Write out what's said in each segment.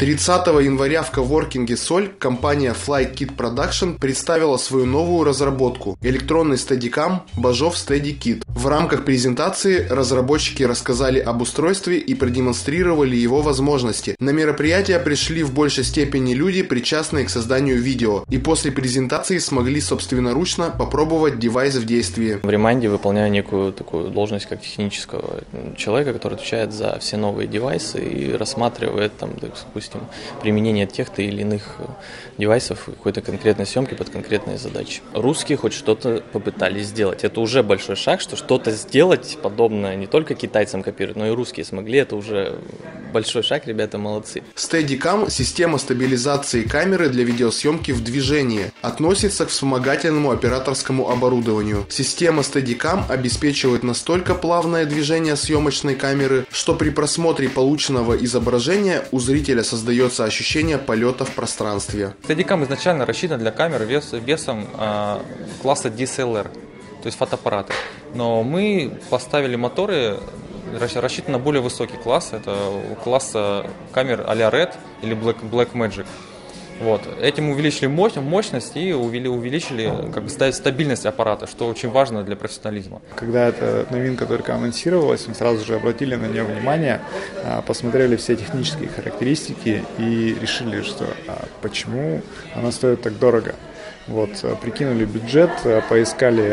30 января в коворкинге «Соль» компания FlyKit Production представила свою новую разработку – электронный стедикам Bajov SteadyKit. В рамках презентации разработчики рассказали об устройстве и продемонстрировали его возможности. На мероприятие пришли в большей степени люди, причастные к созданию видео, и после презентации смогли собственноручно попробовать девайс в действии. В Реманде выполняю некую такую должность как технического человека, который отвечает за все новые девайсы и рассматривает там, допустим, применение тех-то или иных девайсов в какой-то конкретной съемке под конкретные задачи. Русские хоть что-то попытались сделать. Это уже большой шаг, что что-то сделать подобное не только китайцам копируют, но и русские смогли. Это уже большой шаг, ребята молодцы. Steadicam – система стабилизации камеры для видеосъемки в движении. Относится к вспомогательному операторскому оборудованию. Система Steadicam обеспечивает настолько плавное движение съемочной камеры, что при просмотре полученного изображения у зрителя создается ощущение полета в пространстве. Steadicam изначально рассчитан для камер весом класса DSLR, то есть фотоаппараты. Но мы поставили моторы, рассчитаны на более высокий класс, это класса камер а-ля Red или Blackmagic. Вот. Этим увеличили мощность и увеличили стабильность аппарата, что очень важно для профессионализма. Когда эта новинка только анонсировалась, мы сразу же обратили на нее внимание, посмотрели все технические характеристики и решили, что почему она стоит так дорого. Вот, прикинули бюджет, поискали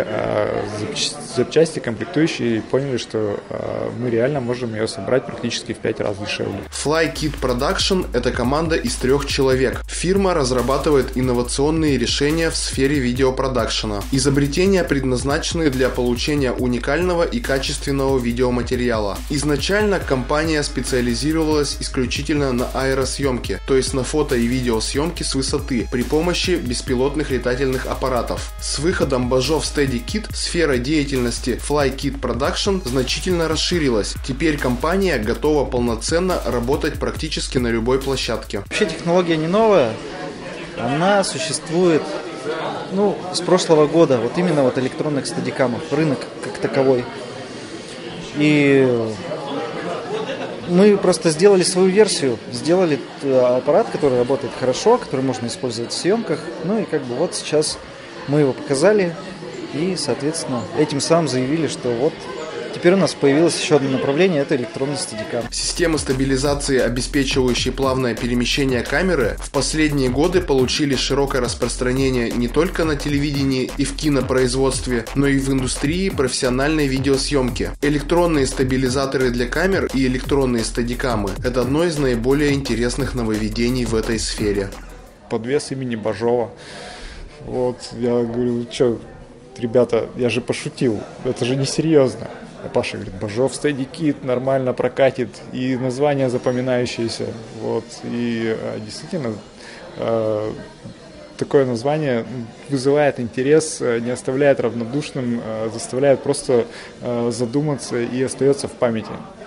запчасти, комплектующие и поняли, что мы реально можем ее собрать практически в 5 раз дешевле. FlyKit Production – это команда из 3 человек. Фирма разрабатывает инновационные решения в сфере видеопродакшена. Изобретения предназначены для получения уникального и качественного видеоматериала. Изначально компания специализировалась исключительно на аэросъемке, то есть на фото- и видеосъемке с высоты при помощи беспилотных летательных аппаратов. С выходом Bajov SteadyKit сфера деятельности FlyKit Production значительно расширилась. Теперь компания готова полноценно работать практически на любой площадке. Вообще технология не новая, она существует с прошлого года, вот именно электронных стедикамов, рынок как таковой. И мы просто сделали свою версию, сделали аппарат, который работает хорошо, который можно использовать в съемках. Сейчас мы его показали и, соответственно, этим самым заявили, что теперь у нас появилось еще одно направление – это электронный стедикам. Системы стабилизации, обеспечивающие плавное перемещение камеры, в последние годы получили широкое распространение не только на телевидении и в кинопроизводстве, но и в индустрии профессиональной видеосъемки. Электронные стабилизаторы для камер и электронные стедикамы – это одно из наиболее интересных нововведений в этой сфере. Подвес имени Бажова. Я говорю, что, ребята, я же пошутил, это же несерьезно. А Паша говорит, Bajov SteadyKit нормально прокатит, и название запоминающееся. И действительно, такое название вызывает интерес, не оставляет равнодушным, заставляет просто задуматься и остается в памяти.